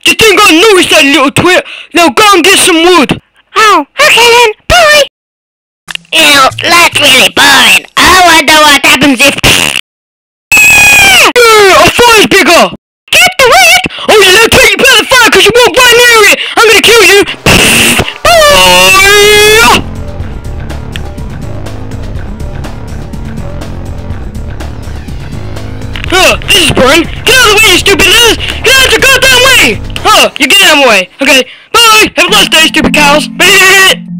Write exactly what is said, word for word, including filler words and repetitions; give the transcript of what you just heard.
You think I noticed that, little twit? Now go and get some wood. Oh, okay then. Bye. Ew, that's really boring. I wonder what happens if... Yeah, a fire's bigger. Get the wood. Oh yeah, little twit, you put out the fire because you walked right near it. I'm gonna kill you. Huh, this is boring. Get out of the way, you stupid lizard! Get out the goddamn way! Huh, you get out of my way. Okay, bye! Have a nice day, stupid cows!